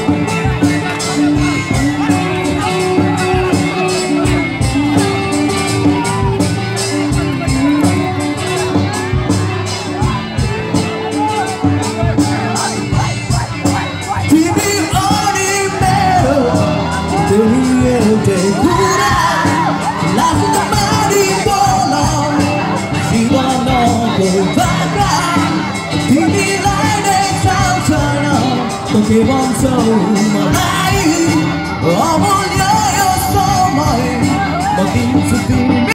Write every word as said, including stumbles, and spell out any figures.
Khi bóng sâu mà lại, oh, muốn nhớ yêu sâu mãi, mà tim sự tình